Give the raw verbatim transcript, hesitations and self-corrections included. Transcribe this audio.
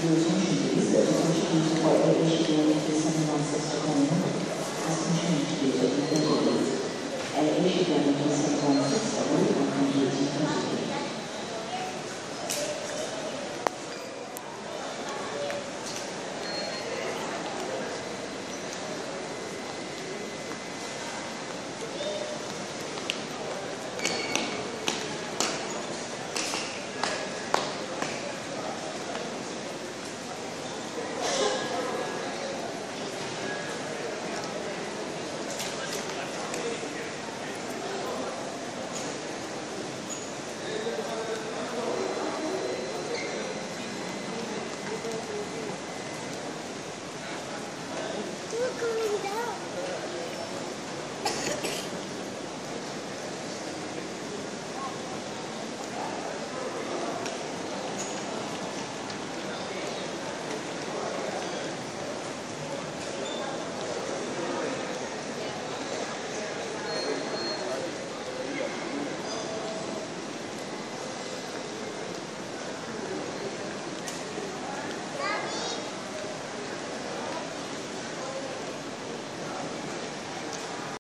assumption is that the contribution by A issue is something like six to one has continued to be taken